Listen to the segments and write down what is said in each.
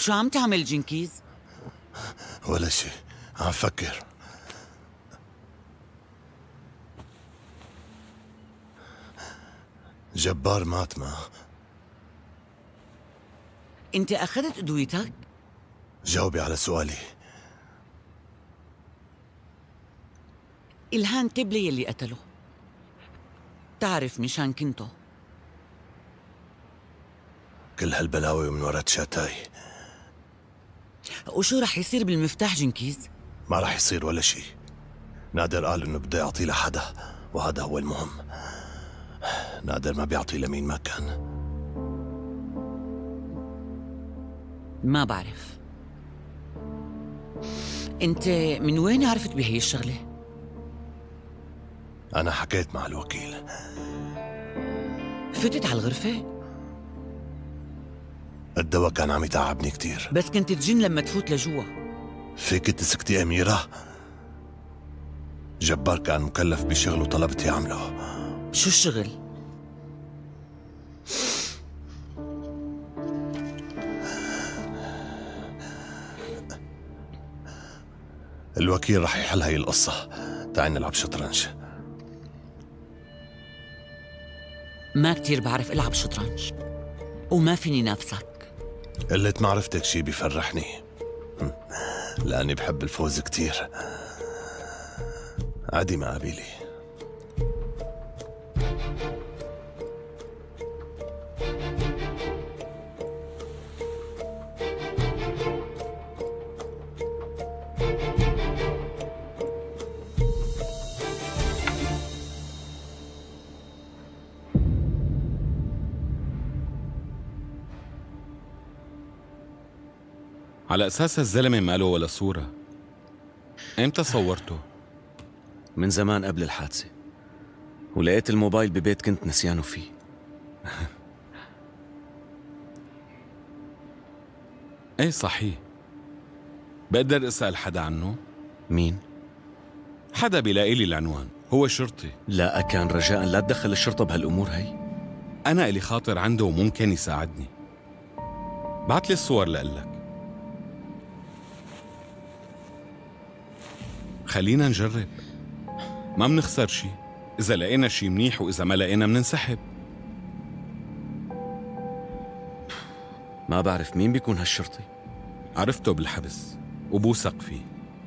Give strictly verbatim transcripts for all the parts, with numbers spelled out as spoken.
شو عم تعمل جنكيز؟ ولا شيء، عم فكر. جبار مات ما انت اخذت ادويتك؟ جاوبي على سؤالي. إلهان تبلي يلي قتله. تعرف مشان كنتو. كل هالبلاوي من ورا شاتاي. وشو رح يصير بالمفتاح جنكيز؟ ما رح يصير ولا شيء. نادر قال انه بده يعطيه لحدا، وهذا هو المهم. نادر ما بيعطي لمين ما كان. ما بعرف. انت من وين عرفت بهي الشغلة؟ أنا حكيت مع الوكيل. فتت على الغرفة؟ الدواء كان عم يتعبني كتير. بس كنت تجن لما تفوت لجوا. فيك تسكتي أميرة؟ جبار كان مكلف بشغل وطلبت يعمله. شو الشغل؟ الوكيل رح يحل هاي القصة. تعال نلعب شطرنج. ما كتير بعرف العب شطرنج وما فيني نافسك. قلة معرفتك شي بيفرحني، لأني بحب الفوز كتير. عادي ما قبيلي. على أساس الزلمة ما له ولا صورة. إمتى صورته؟ من زمان قبل الحادثة، ولقيت الموبايل ببيت كنت نسيانه فيه. ايه صحيح. بقدر أسأل حدا عنه؟ مين؟ حدا بيلاقي لي العنوان. هو شرطي. لا كان رجاء لا تدخل الشرطة بهالأمور هي. أنا إلي خاطر عنده وممكن يساعدني. بعت لي الصور لقلك. خلينا نجرب، ما منخسر شي. إذا لقينا شي منيح وإذا ما لقينا مننسحب. ما بعرف مين بيكون هالشرطي. عرفته بالحبس وبوثق فيه.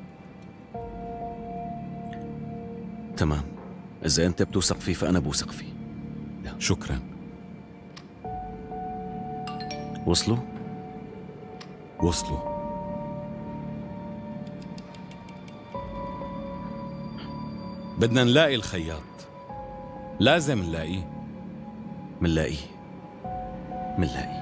تمام، إذا أنت بتوثق فيه فأنا بوثق فيه. شكرا. وصلوا؟ وصلوا. بدنا نلاقي الخياط. لازم نلاقيه. منلاقيه منلاقيه.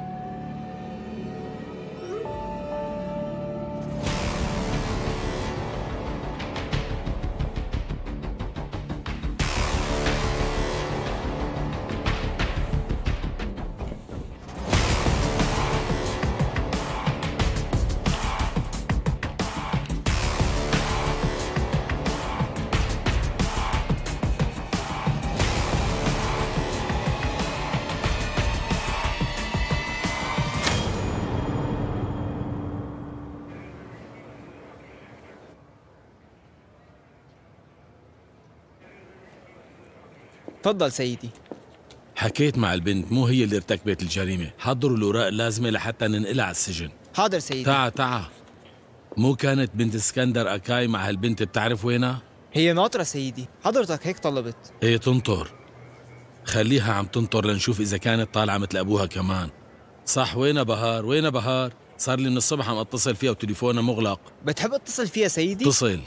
تفضل سيدي. حكيت مع البنت، مو هي اللي ارتكبت الجريمة. حضروا الأوراق اللازمة لحتى ننقلها على السجن. حاضر سيدي. تعا تعا. مو كانت بنت اسكندر أكاي مع هالبنت بتعرف وينها؟ هي ناطرة سيدي، حضرتك هيك طلبت. هي تنطر. خليها عم تنطر لنشوف إذا كانت طالعة مثل أبوها كمان. صح. وينها بهار؟ وينها بهار؟ صار لي من الصبح عم اتصل فيها وتليفونها مغلق. بتحب اتصل فيها سيدي؟ اتصل.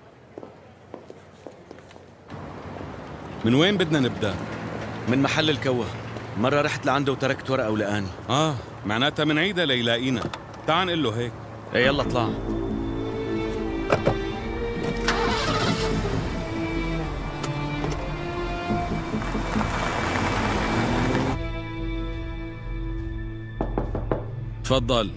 من وين بدنا نبدأ؟ من محل الكوه. مرة رحت لعنده وتركت ورقة ولقاني. آه معناتها من عيدها ليلاقينا. تعال نقول له هيك. ايه يلا اطلع. تفضل.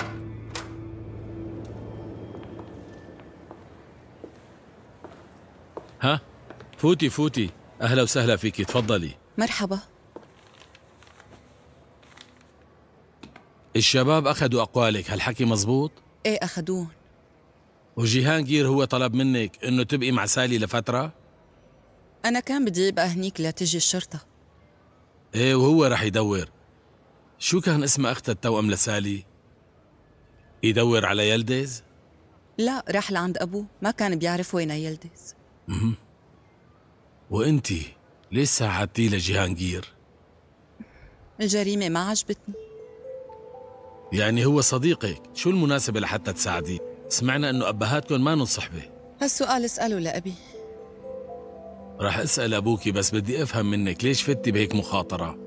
ها فوتي فوتي. أهلا وسهلا فيكي، تفضلي. مرحبا. الشباب أخذوا أقوالك، هالحكي مزبوط؟ ايه أخدون. وجيهانجير هو طلب منك إنه تبقي مع سالي لفترة؟ أنا كان بدي أبقى هنيك لتجي الشرطة. ايه وهو رح يدور. شو كان اسم أختها التوأم لسالي؟ يدور على يلدز؟ لا، راح لعند أبوه، ما كان بيعرف وين يلدز. مهم. وإنتي ليش ساعدتي لجيهانجير؟ الجريمة ما عجبتني. يعني هو صديقك، شو المناسبة لحتى تساعديه؟ سمعنا إنه أبهاتكم ما نصحبه. هالسؤال اسأله لأبي. رح أسأل أبوكي، بس بدي أفهم منك ليش فتي بهيك مخاطرة؟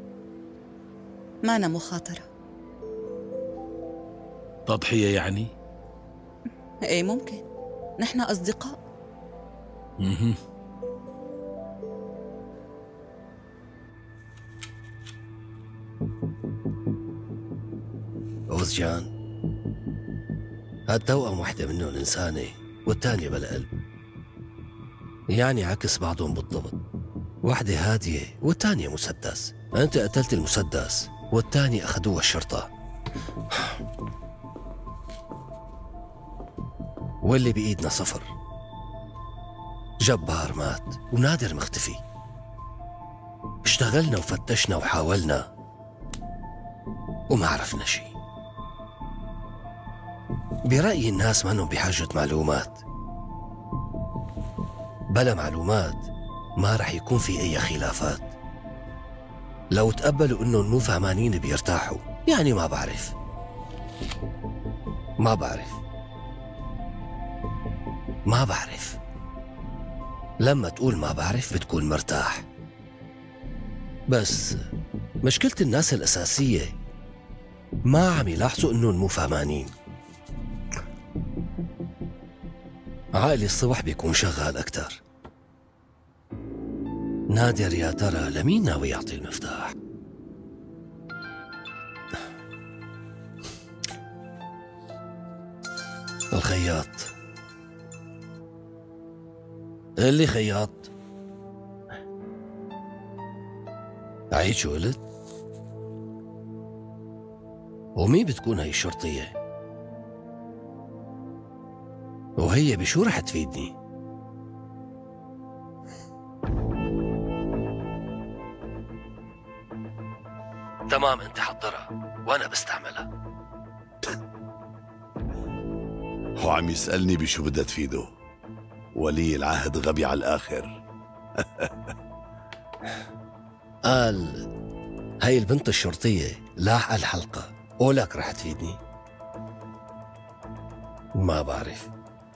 ما أنا مخاطرة. تضحية يعني؟ ايه ممكن، نحن أصدقاء. مهم. أوزجان، هالتوأم وحدة منهم إنسانة والتانية بلا قلب، يعني عكس بعضهم بالضبط. وحدة هادية والتانية مسدس. أنت قتلت المسدس والتاني أخذوه الشرطة، واللي بإيدنا صفر. جبار مات ونادر مختفي. اشتغلنا وفتشنا وحاولنا وما عرفنا شي. برأيي الناس ما انهم بحاجة معلومات. بلا معلومات ما رح يكون في أي خلافات. لو تقبلوا انهم مو فهمانين بيرتاحوا. يعني ما بعرف ما بعرف ما بعرف لما تقول ما بعرف بتكون مرتاح. بس مشكلة الناس الأساسية ما عم يلاحظوا انهم مو فهمانين. عقلي الصبح بيكون شغال أكتر. نادر يا ترى لمين ناوي يعطي المفتاح؟ الخياط. اللي خياط. عيد شو قلت؟ ومين بتكون هاي الشرطية؟ وهي بشو رح تفيدني؟ تمام، انت حضرها وانا بستعملها. هو عم يسألني بشو بدها تفيده. ولي العهد غبي على الآخر. قال هاي البنت الشرطية لاحقة الحلقة، ولك رح تفيدني. ما بعرف.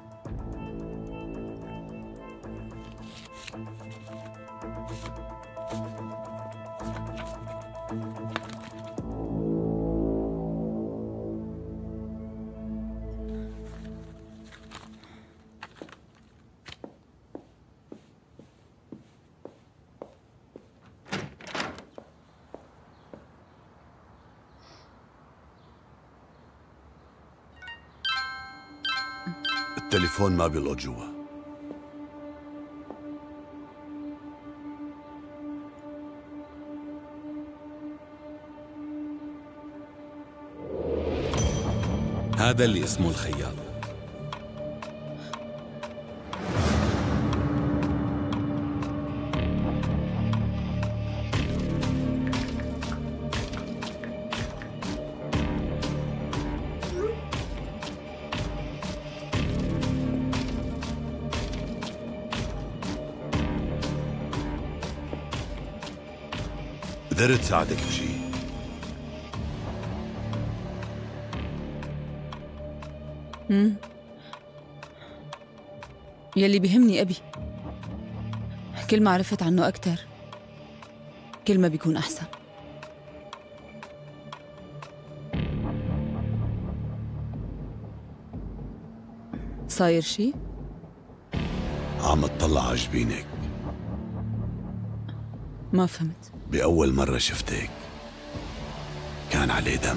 التليفون ما بيلقط جوا. هذا اللي اسمه الخياط. قدرت ساعدك بشي؟ امم يلي بيهمني أبي. كل ما عرفت عنه أكتر كل ما بيكون أحسن. صاير شي؟ عم اطلع على جبينك. ما فهمت. بأول مرة شفتك كان عليه دم.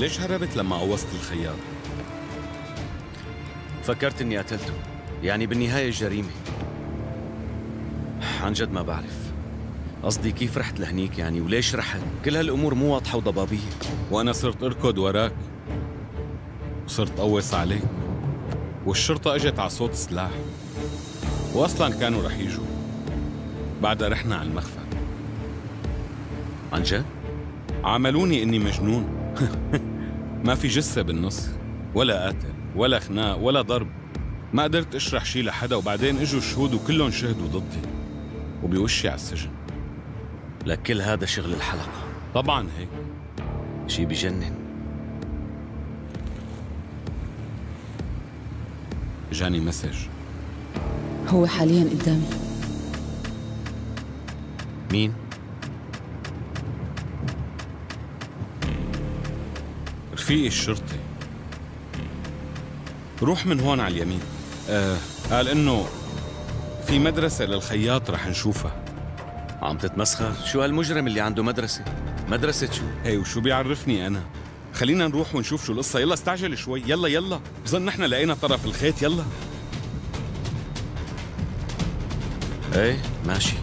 ليش هربت لما قوصت الخياط؟ فكرت إني قتلته، يعني بالنهاية جريمة. عن جد ما بعرف. قصدي كيف رحت لهنيك يعني، وليش رحت؟ كل هالأمور مو واضحة وضبابية. وأنا صرت أركض وراك وصرت قوص عليك، والشرطة اجت على صوت سلاح، واصلا كانوا رح يجوا. بعدها رحنا على المخفر. عن جد؟ عملوني اني مجنون. ما في جثة بالنص، ولا قاتل ولا خناق ولا ضرب. ما قدرت اشرح شي لحدا، وبعدين اجوا الشهود وكلهم شهدوا ضدي وبوشي على السجن. لك كل هذا شغل الحلقة. طبعا هيك. شي بجنن. جاني مسج. هو حاليا قدامي. مين؟ رفيقي الشرطي. روح من هون على اليمين. آه قال انه في مدرسة للخياط رح نشوفها. عم تتمسخر؟ شو هالمجرم اللي عنده مدرسة؟ مدرسة شو؟ هي وشو بيعرفني أنا؟ خلينا نروح ونشوف شو القصة. يلا استعجل شوي. يلا يلا، بظن نحن لقينا طرف الخيط. يلا. ايه ماشي.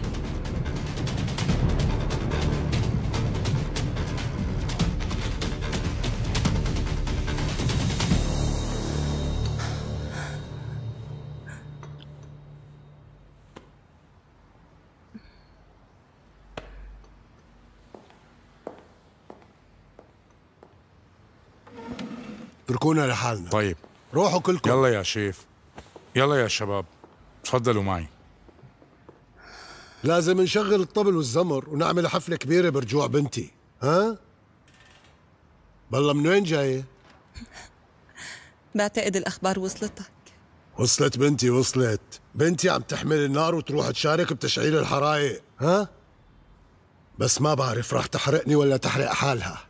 اتركونا لحالنا. طيب روحوا كلكم. يلا يا شيف، يلا يا شباب، تفضلوا معي. لازم نشغل الطبل والزمر ونعمل حفلة كبيرة برجوع بنتي. ها؟ بالله من وين جاية؟ بعتقد الأخبار وصلتك. وصلت بنتي، وصلت. بنتي عم تحمل النار وتروح تشارك بتشعيل الحرايق. ها؟ بس ما بعرف راح تحرقني ولا تحرق حالها.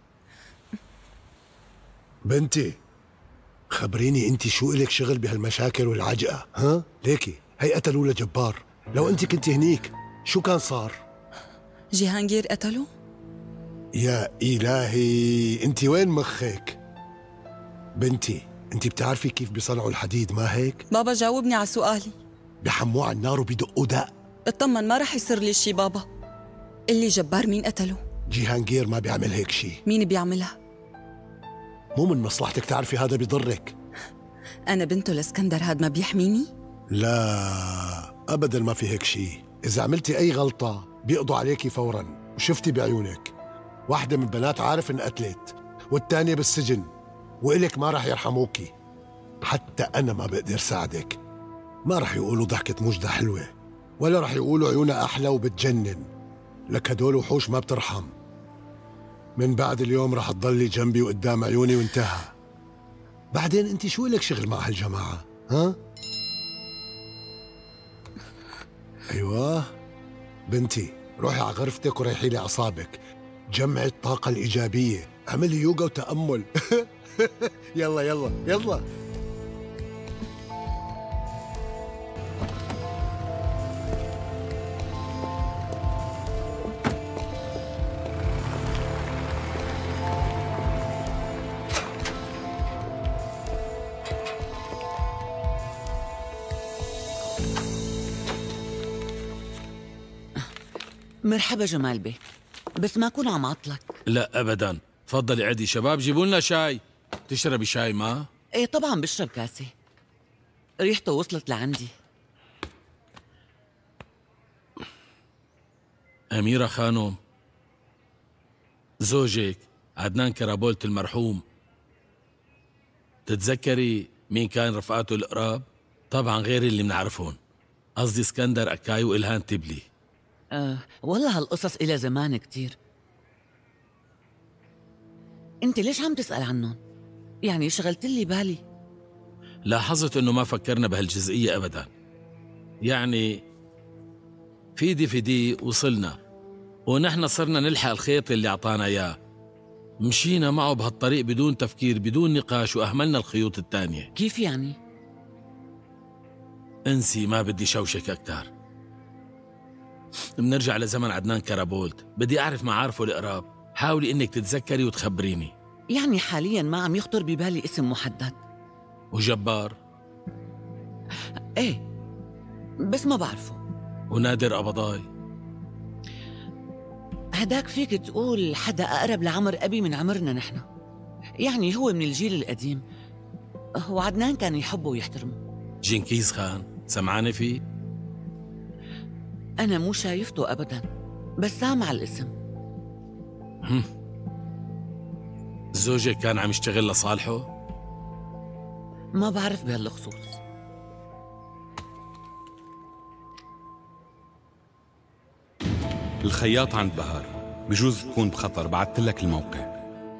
بنتي خبريني انت شو إلك شغل بهالمشاكل والعجقة؟ ها؟ ليكي هي قتلوا لجبار، لو انت كنت هنيك شو كان صار؟ جيهانجير قتلوا؟ يا إلهي، انت وين مخك؟ بنتي انت بتعرفي كيف بيصنعوا الحديد ما هيك؟ بابا جاوبني على سؤالي. بحموه على النار وبيدقوا دق. اطمن ما رح يصير لي شي بابا. اللي جبار مين قتله؟ جيهانجير ما بيعمل هيك شي. مين بيعملها؟ مو من مصلحتك تعرفي هذا بيضرك. أنا بنته لاسكندر هاد ما بيحميني؟ لا أبداً ما في هيك شيء. إذا عملتي أي غلطة بيقضوا عليكي فوراً، وشفتي بعيونك. واحدة من بنات عارف انقتلت، والتانية بالسجن، وإلك ما رح يرحموكي. حتى أنا ما بقدر ساعدك. ما رح يقولوا ضحكة مجدة حلوة، ولا رح يقولوا عيونها أحلى وبتجنن. لك هدول وحوش ما بترحم. من بعد اليوم رح تضلي جنبي وقدام عيوني وانتهى. بعدين انت شو لك شغل مع هالجماعة؟ ها؟ ايوه بنتي، روحي على غرفتك وريحي لي اعصابك. جمعي الطاقة الإيجابية، اعملي يوغا وتأمل. يلا يلا يلا. مرحبا جمال بيه، بس ما كون عم عطلك. لا ابدا، تفضلي عدي. شباب جيبوا لنا شاي. تشربي شاي ما؟ ايه طبعا بشرب كاسة، ريحته وصلت لعندي. أميرة خانم، زوجك عدنان كرابولت المرحوم، تتذكري مين كان رفقاته القراب؟ طبعا غير اللي منعرفون، قصدي اسكندر أكاي وإلهان تبلي. أه والله هالقصص إلى زمان كتير. أنت ليش عم تسأل عنهم؟ يعني شغلت لي بالي. لاحظت إنه ما فكرنا بهالجزئية أبدا. يعني في دي في دي وصلنا، ونحن صرنا نلحق الخيط اللي أعطانا إياه. مشينا معه بهالطريق بدون تفكير بدون نقاش، وأهملنا الخيوط التانية. كيف يعني؟ انسي، ما بدي شوشك أكتر. بنرجع لزمن عدنان كرابولت. بدي أعرف معارفه القراب. حاولي إنك تتذكري وتخبريني. يعني حالياً ما عم يخطر ببالي اسم محدد. وجبار؟ ايه بس ما بعرفه. ونادر قبضاي؟ هداك فيك تقول حدا أقرب لعمر أبي من عمرنا نحن، يعني هو من الجيل القديم، وعدنان كان يحبه ويحترمه. جنكيز خان سمعاني فيه؟ أنا مو شايفته أبداً، بس سامع الاسم. هم. زوجك كان عم يشتغل لصالحه؟ ما بعرف بهالخصوص. الخياط عند بهار، بجوز تكون بخطر، بعثت لك الموقع.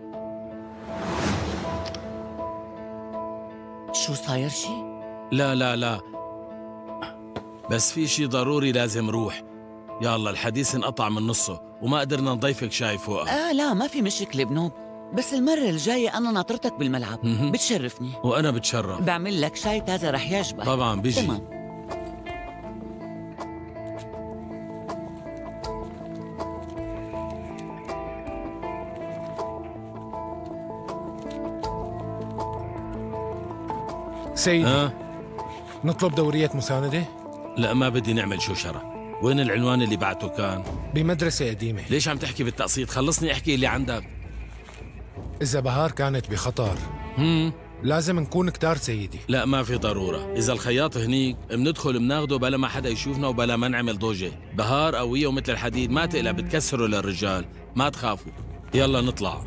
شو صاير شي؟ لا لا لا، بس في شي ضروري لازم روح. يلا الحديث انقطع من نصه وما قدرنا نضيفك شاي فوقه. آه لا ما في مشكلة بنوب، بس المرة الجاية أنا ناطرتك بالملعب. بتشرفني. وأنا بتشرف. بعمل لك شاي تازة رح يعجبك. طبعا بيجي. تمام. سيدي أه؟ نطلب دورية مساندة؟ لا ما بدي نعمل شوشرة. وين العنوان اللي بعته كان؟ بمدرسة قديمة. ليش عم تحكي بالتقسيط؟ خلصني احكي اللي عندك. إذا بهار كانت بخطر هم؟ لازم نكون كتار سيدي. لا ما في ضرورة، إذا الخياط هنيك بندخل بناخده بلا ما حدا يشوفنا وبلا ما نعمل ضوجة. بهار قوية ومثل الحديد، ما تقلق بتكسره للرجال، ما تخافوا. يلا نطلع.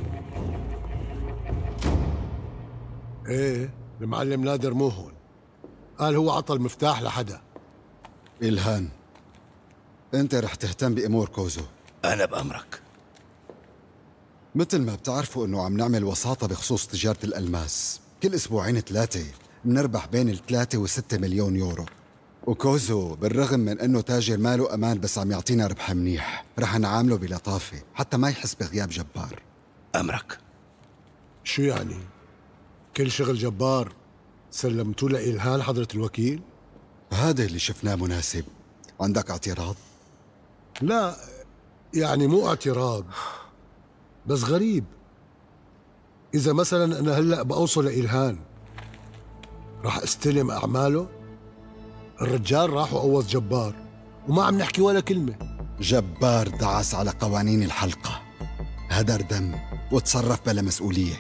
ايه المعلم نادر مو هون، قال هو عطى المفتاح لحدا. إلهان، أنت رح تهتم بأمور كوزو. أنا بأمرك. مثل ما بتعرفوا إنه عم نعمل وساطة بخصوص تجارة الألماس، كل أسبوعين ثلاثة بنربح بين الثلاثة والستة مليون يورو. وكوزو بالرغم من إنه تاجر ماله أمان بس عم يعطينا ربح منيح، رح نعامله بلطافة حتى ما يحس بغياب جبار. أمرك. شو يعني؟ كل شغل جبار سلمتوه لإلهان حضرة الوكيل؟ هذا اللي شفناه مناسب. عندك اعتراض؟ لا يعني مو اعتراض، بس غريب. إذا مثلا أنا هلأ بأوصل لإلهان راح استلم أعماله، الرجال راح وقوص جبار وما عم نحكي ولا كلمة. جبار دعس على قوانين الحلقة، هدر دم وتصرف بلا مسؤولية.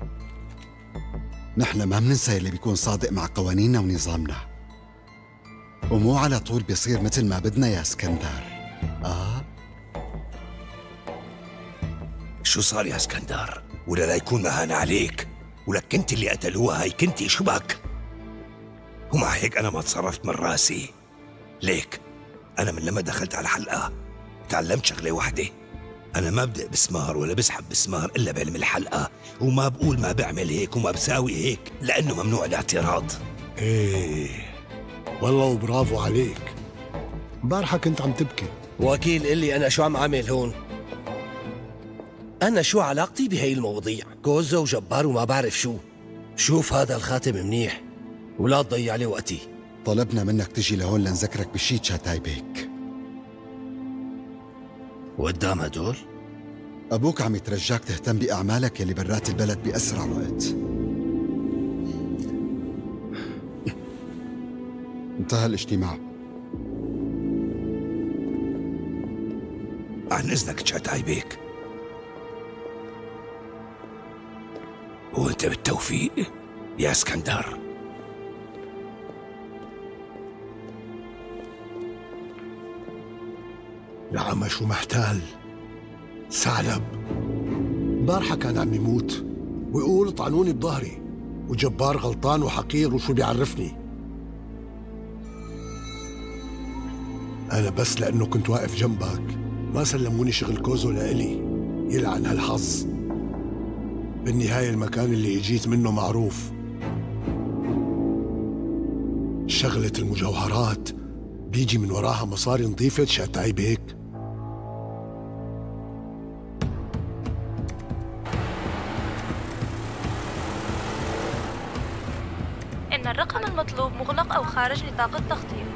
نحن ما مننسى اللي بيكون صادق مع قوانيننا ونظامنا، ومو على طول بيصير مثل ما بدنا يا اسكندر. آه شو صار يا اسكندر؟ ولا لا يكون مهانة عليك؟ ولك انت اللي قتلوها هي كنتي شو بك؟ ومع هيك انا ما تصرفت من راسي. ليك انا من لما دخلت على الحلقة تعلمت شغلة واحدة، انا ما بدق بسمار ولا بسحب بسمار الا بعلم الحلقة، وما بقول ما بعمل هيك وما بساوي هيك لانه ممنوع الاعتراض. ايه والله وبرافو عليك. امبارحة كنت عم تبكي. وكيل اللي انا شو عم عامل هون؟ انا شو علاقتي بهي المواضيع؟ كوزو وجبار وما بعرف شو. شوف هذا الخاتم منيح ولا تضيع لي وقتي. طلبنا منك تجي لهون لنذكرك بشي شاتاي بيك. وقدام هدول؟ أبوك عم يترجاك تهتم بأعمالك يلي برات البلد بأسرع وقت. انتهى الاجتماع. عن إذنك تشاتاي بيك. وانت بالتوفيق يا اسكندر. العمى شو محتال ثعلب. امبارحة كان عم يموت ويقول طعنوني بظهري، وجبار غلطان وحقير وشو بيعرفني. أنا بس لأنه كنت واقف جنبك ما سلموني شغل كوزو لإلي. يلعن هالحظ. بالنهاية المكان اللي اجيت منه معروف. شغلة المجوهرات بيجي من وراها مصاري نظيفة شاتاي بيك. إن الرقم المطلوب مغلق أو خارج نطاق التخطيط.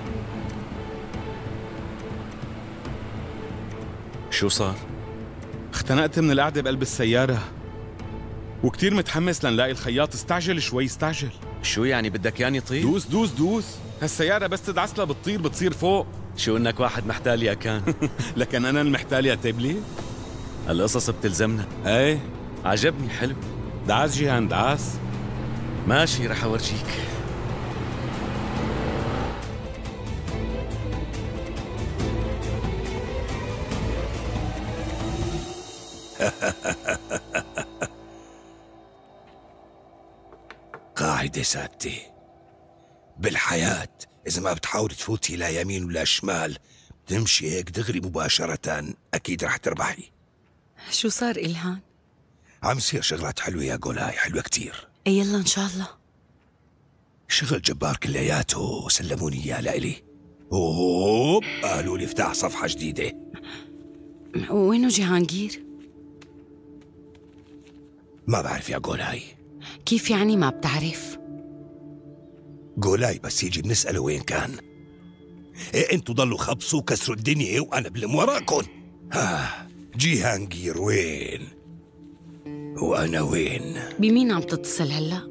شو صار؟ اختنقت من القعدة بقلب السيارة. وكتير متحمس لنلاقي الخياط. استعجل شوي استعجل. شو يعني بدك ياني طير؟ دوس دوس دوس. هالسيارة بس تدعس لها بتطير بتصير فوق. شو انك واحد محتال يا كان؟ لكن انا المحتال يا تبلي. القصص بتلزمنا. ايه عجبني حلو. دعس جيهان دعس. ماشي رح اورجيك. قاعدة سادتي بالحياة، إذا ما بتحاولي تفوتي لا يمين ولا شمال، تمشي هيك دغري مباشرة، أكيد رح تربحي. شو صار إلهان؟ عم يصير شغلات حلوة يا جولاي، حلوة كتير. اي يلا إن شاء الله. شغل جبار كلياته، سلموني إياه لإلي. أوه قالوا لي افتح صفحة جديدة. وينه جهانجير؟ ما بعرف يا جولاي. كيف يعني ما بتعرف؟ جولاي بس يجي بنسأله وين كان. إيه انتوا ضلوا خبصوا وكسروا الدنيا وأنا بلم وراكن. ها جيهانجير وين؟ وأنا وين؟ بمين عم تتصل هلأ؟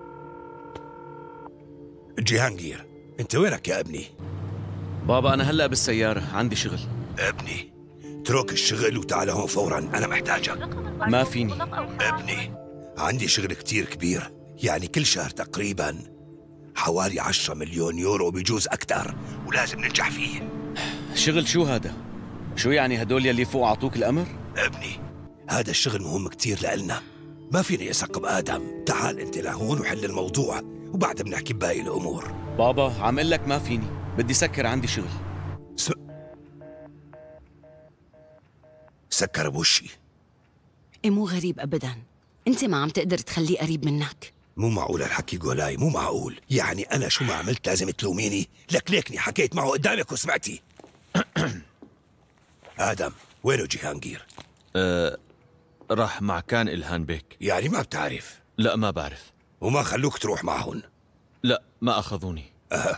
جيهانجير انت وينك يا ابني؟ بابا أنا هلأ بالسيارة، عندي شغل. ابني اترك الشغل وتعال هون فورا، أنا محتاجك. ما فيني ابني، عندي شغل كتير كبير، يعني كل شهر تقريبا حوالي عشرة مليون يورو، بيجوز أكتر، ولازم ننجح فيه. شغل شو هذا؟ شو يعني هدول يلي فوق أعطوك الأمر؟ ابني هذا الشغل مهم كتير لإلنا، ما فيني أسقب آدم. تعال أنت لهون وحل الموضوع وبعدها بنحكي بباقي الأمور. بابا عم قل لك ما فيني، بدي سكر، عندي شغل. س... سكر بوشي. إيه مو غريب أبداً، أنت ما عم تقدر تخليه قريب منك. مو معقول هالحكي جولاي، مو معقول. يعني أنا شو ما عملت لازم تلوميني؟ لك ليكني حكيت معه قدامك وسمعتي. آدم وينه جيهانجير؟ أه راح مع كان إلهان بيك. يعني ما بتعرف؟ لا ما بعرف. وما خلوك تروح معهن؟ لا ما أخذوني. أه.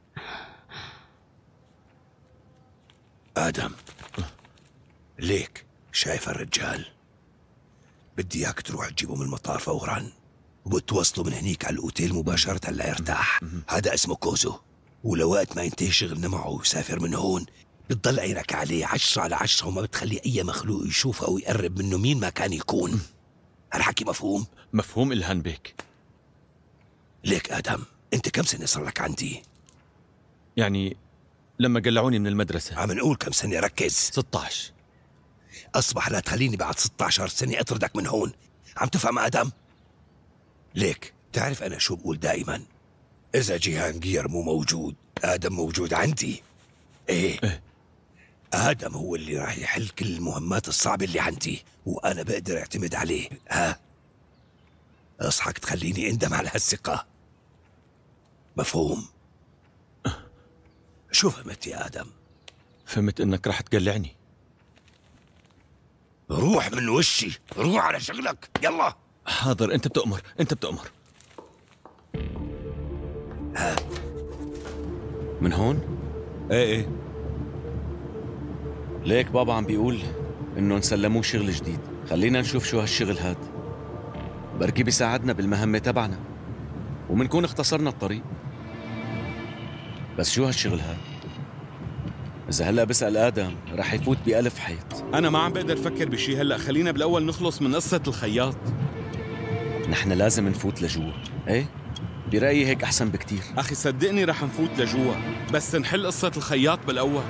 آدم ليك شايف الرجال؟ بدي اياك تروح تجيبه من المطار فورا، وبتوصله من هنيك على الاوتيل مباشرة ليرتاح. هذا اسمه كوزو، ولوقت ما ينتهي شغلنا معه ويسافر من هون بتضل عينك عليه عشرة على عشرة، وما بتخلي اي مخلوق يشوفه او يقرب منه مين ما كان يكون. هالحكي مفهوم؟ مفهوم إلهان بيك. ليك آدم انت كم سنة صار لك عندي؟ يعني لما قلعوني من المدرسة. عم نقول كم سنة، ركز. ستة عشر. أصبح لا تخليني بعد ستة عشر سنة أطردك من هون، عم تفهم آدم؟ ليك تعرف أنا شو بقول دائما؟ إذا جيهانجير مو موجود آدم موجود عندي. إيه, إيه؟ آدم هو اللي راح يحل كل المهمات الصعبة اللي عندي، وأنا بقدر اعتمد عليه. ها اصحك تخليني اندم على هالثقة. مفهوم؟ شو فهمت يا آدم؟ فهمت إنك راح تقلعني. روح من وشي، روح على شغلك، يلا. حاضر، انت بتأمر، انت بتأمر. ها من هون؟ ايه ايه. ليك بابا عم بيقول انه نسلموه شغل جديد، خلينا نشوف شو هالشغل هاد، بركي بيساعدنا بالمهمة تبعنا ومنكون اختصرنا الطريق. بس شو هالشغل هاد؟ إذا هلأ بسأل آدم رح يفوت بألف حيط. أنا ما عم بقدر أفكر بشي هلأ، خلينا بالأول نخلص من قصة الخياط. نحن لازم نفوت لجوا، إيه؟ برأيي هيك أحسن بكتير. أخي صدقني رح نفوت لجوا، بس نحل قصة الخياط بالأول.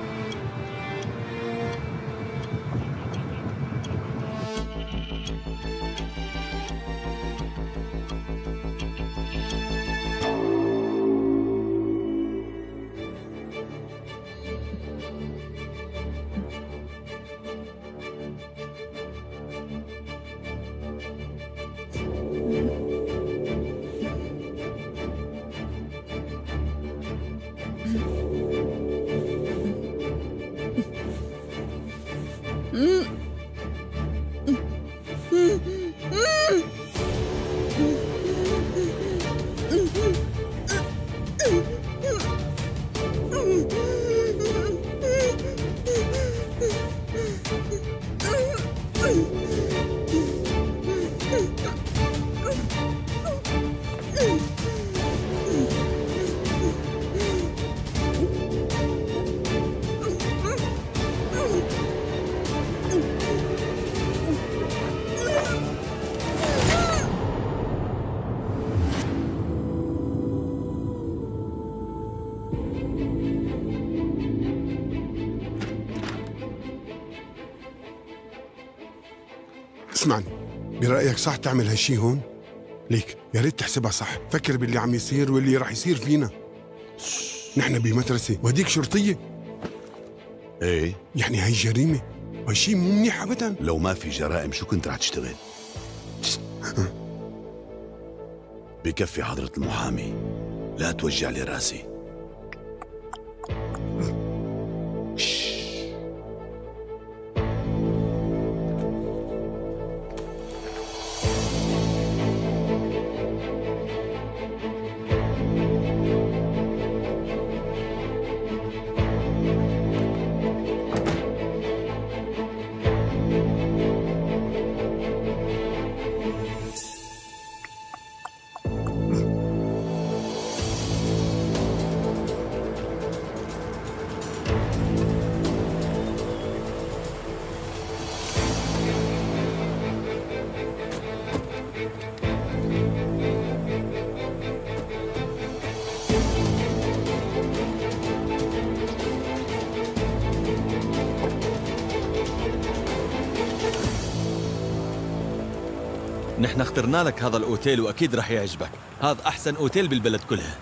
اسمعني، برأيك صح تعمل هالشي هون؟ ليك يا ريت تحسبها صح، فكر باللي عم يصير واللي رح يصير فينا. نحن بمدرسة وهديك شرطية. ايه يعني هاي جريمة، هالشي مو منيح أبدا. لو ما في جرائم شو كنت رح تشتغل؟ بكفي حضرة المحامي، لا توجع لي راسي. نحن اخترنا لك هذا الأوتيل وأكيد رح يعجبك. هذا أحسن أوتيل بالبلد كلها.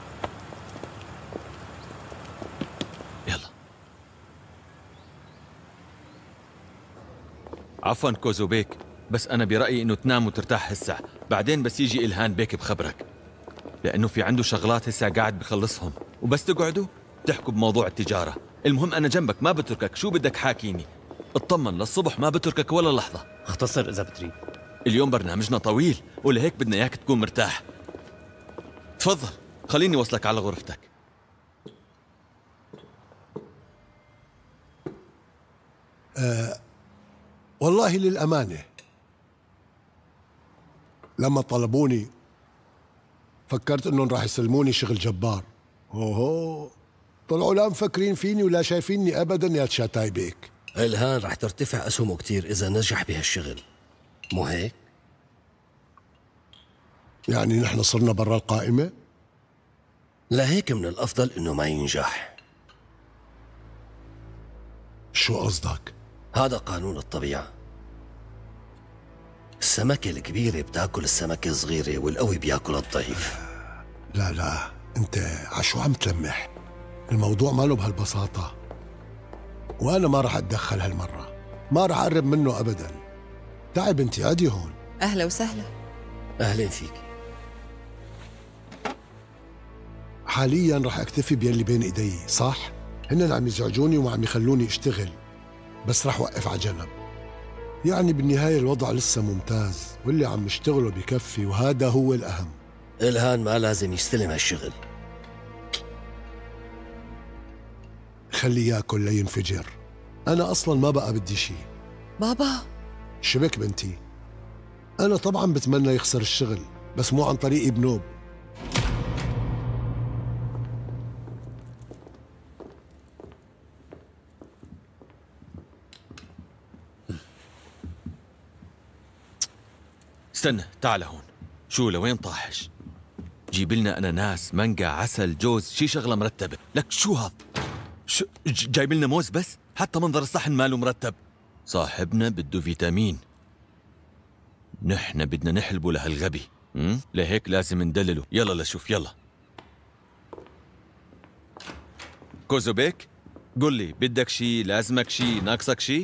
يلا. عفواً كوزو بيك، بس أنا برأيي إنه تنام وترتاح هسه، بعدين بس يجي إلهان بيك بخبرك، لأنه في عنده شغلات هسه قاعد بخلصهم، وبس تقعدوا تحكوا بموضوع التجارة. المهم أنا جنبك ما بتركك، شو بدك حاكيني. اطمن للصبح ما بتركك ولا لحظة. اختصر إذا بتريد. اليوم برنامجنا طويل ولهيك بدنا اياك تكون مرتاح. تفضل خليني وصلك على غرفتك. أه والله للأمانة لما طلبوني فكرت انهم راح يسلموني شغل جبار. اوهو طلعوا لا مفكرين فيني ولا شايفيني ابدا يا تشاتاي بيك. إلهان رح ترتفع أسهمه كتير إذا نجح بهالشغل، مو هيك؟ يعني نحن صرنا برا القائمة؟ لهيك من الأفضل إنه ما ينجح. شو قصدك؟ هذا قانون الطبيعة. السمكة الكبيرة بتاكل السمكة الصغيرة والقوي بياكل الضعيف. لا لا انت عشو عم تلمح؟ الموضوع ما له بهالبساطة، وأنا ما راح أتدخل هالمرة، ما راح أقرب منه أبدا. تعي بنتي عادي هون. أهلا وسهلا. أهلين فيك. حاليا راح أكتفي بيلي بين إيدي، صح؟ هن عم يزعجوني وما عم يخلوني أشتغل، بس راح وقف على جنب. يعني بالنهاية الوضع لسه ممتاز واللي عم يشتغله بكفي، وهذا هو الأهم. إلهان ما لازم يستلم هالشغل. خليه ياكل لينفجر. أنا أصلا ما بقى بدي شي. بابا شبك بنتي؟ أنا طبعا بتمنى يخسر الشغل، بس مو عن طريقي بنوب. استنى تعال هون. شو لوين طاحش؟ جيب لنا اناناس، مانجا، عسل، جوز، شي شغله مرتبه. لك شو هذا؟ شو جايب لنا موز بس؟ حتى منظر الصحن ماله مرتب. صاحبنا بده فيتامين، نحن بدنا نحلبه لهالغبي. امم لهيك لازم ندلله. يلا لشوف يلا. كوزو بيك قل لي بدك شي، لازمك شي، ناقصك شي؟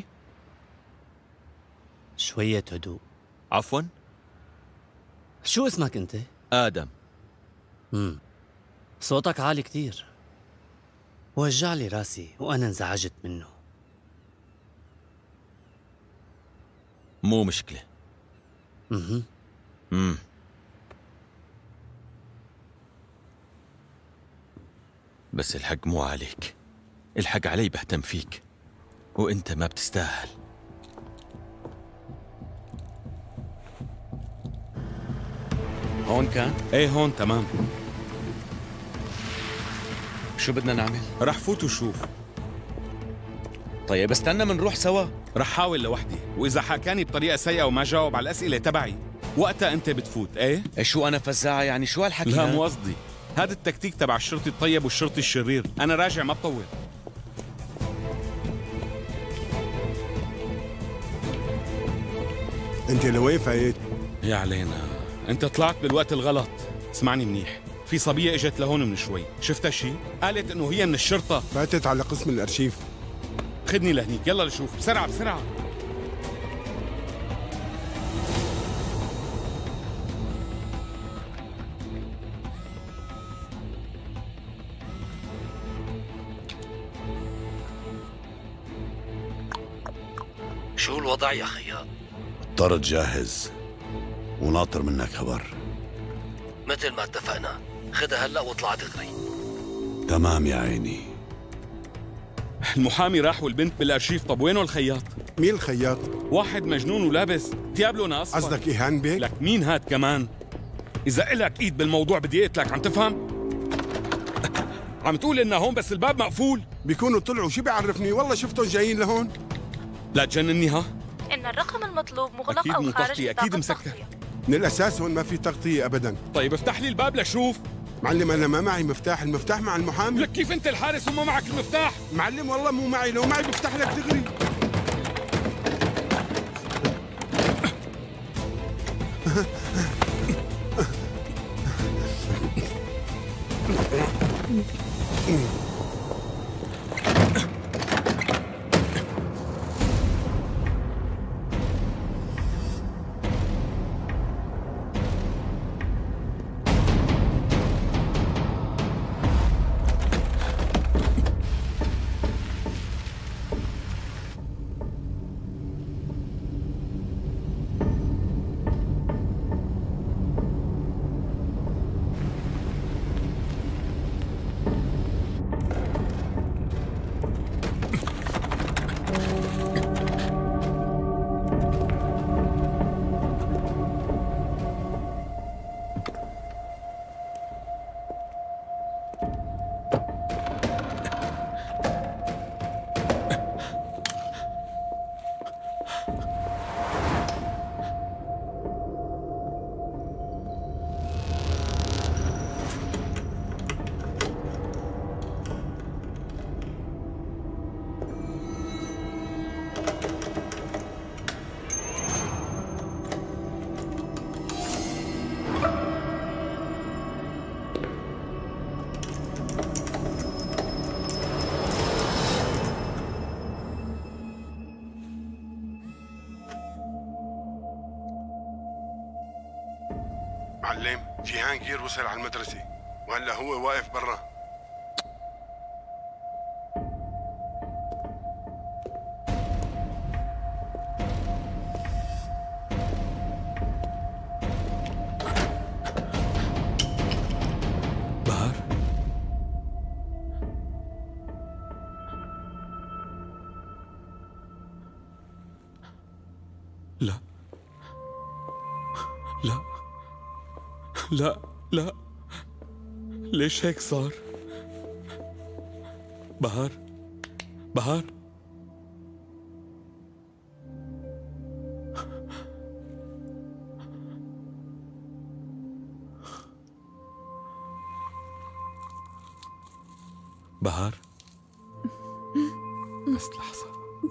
شوية هدوء. عفواً؟ شو اسمك أنت؟ آدم. امم صوتك عالي كتير، وجع لي راسي وأنا انزعجت منه. مو مشكلة. اها امم بس الحق مو عليك، الحق علي بهتم فيك، وانت ما بتستاهل. هون كان؟ ايه هون تمام. شو بدنا نعمل؟ رح فوت وشوف. طيب استنى منروح سوا. رح حاول لوحدي، واذا حكاني بطريقه سيئه وما جاوب على الاسئله تبعي وقتها انت بتفوت. ايه ايه شو انا فزاعه يعني؟ شو هالحكي؟ لا مو قصدي، هذا التكتيك تبع الشرطي الطيب والشرطي الشرير. انا راجع ما بطول. انت لوين فايت؟ يا علينا، انت طلعت بالوقت الغلط. اسمعني منيح، في صبية اجت لهون من شوي، شفتها شيء؟ قالت انه هي من الشرطة. فاتت على قسم الارشيف. خدني لهنيك، يلا لشوف، بسرعة بسرعة. شو الوضع يا خياط؟ الطرد جاهز وناطر منك خبر. مثل ما اتفقنا، خدها هلا واطلع دغري. تمام يا عيني. المحامي راح والبنت بالارشيف. طب وينه الخياط؟ مين الخياط؟ واحد مجنون ولابس ثياب لونها اصفر. قصدك ايهان بيك؟ لك مين هاد كمان؟ اذا إلك ايد بالموضوع بدي اقتلك، عم تفهم؟ عم تقول انه هون بس الباب مقفول؟ بيكونوا طلعوا، شو بيعرفني؟ والله شفتهم جايين لهون. لا تجنني ها؟ إن الرقم المطلوب مغلق أكيد أو مو خارج تغطية، أكيد مسكر. من الأساس هون ما في تغطية أبدا. طيب افتح لي الباب لشوف. معلم أنا ما معي مفتاح، المفتاح مع المحامي. لك كيف أنت الحارس وما معك المفتاح؟ معلم والله مو معي، لو معي بفتح لك دغري. معلم جيهان جير وصل على المدرسة وهلا هو واقف برا. بهار لا لا لا لا، ليش هيك صار؟ بهار بهار بهار بس لحظة.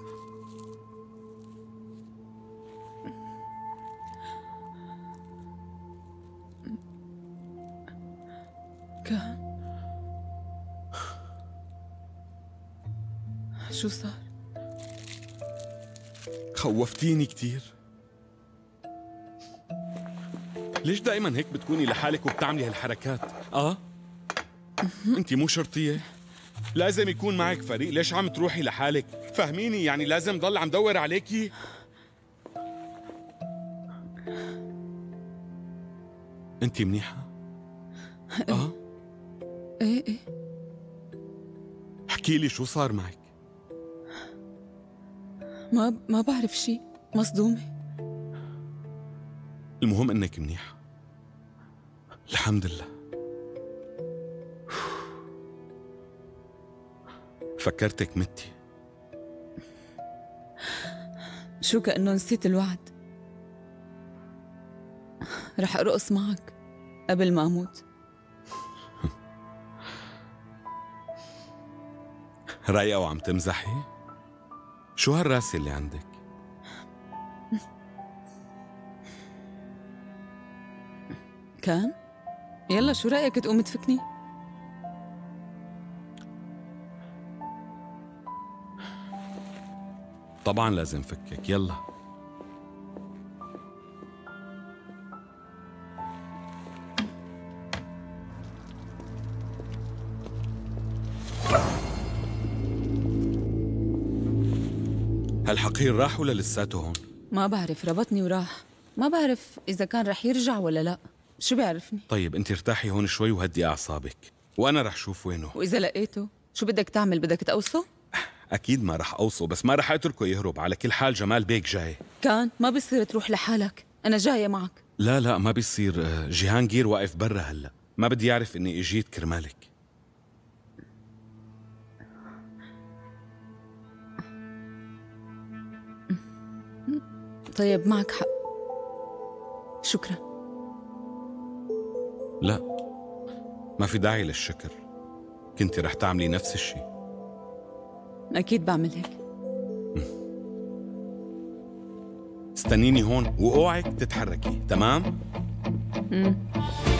كان شو صار؟ خوفتيني كتير. ليش دائما هيك بتكوني لحالك وبتعملي هالحركات؟ اه انتي مو شرطية، لازم يكون معك فريق. ليش عم تروحي لحالك؟ فهميني، يعني لازم ضل عم دور عليكي؟ انتي منيحة؟ اه ايه ايه احكي لي شو صار معك؟ ما ما بعرف شيء، مصدومة. المهم انك منيحة، الحمد لله. فكرتك متي. شو كأنه نسيت الوعد؟ رح أرقص معك قبل ما أموت. رايقة وعم تمزحي؟ شو هالراسة اللي عندك؟ كان؟ يلا شو رأيك تقوم تفكني؟ طبعا لازم فكك، يلا. هالحقير راح ولا لساته هون؟ ما بعرف، ربطني وراح. ما بعرف إذا كان رح يرجع ولا لا. شو بيعرفني؟ طيب انت ارتاحي هون شوي وهدي أعصابك، وأنا رح شوف وينه. وإذا لقيته شو بدك تعمل؟ بدك تقوصه؟ أكيد ما رح أوصه، بس ما رح أتركه يهرب. على كل حال جمال بيك جاي. كان ما بصير تروح لحالك، أنا جاية معك. لا لا ما بيصير، جيهانجير واقف برا هلأ، ما بدي يعرف إني إجيت كرمالك. طيب معك حق، شكرا. لا ما في داعي للشكر، كنتي رح تعملي نفس الشيء. أكيد بعمل هيك. استنيني هون واوعك تتحركي، تمام؟ مم.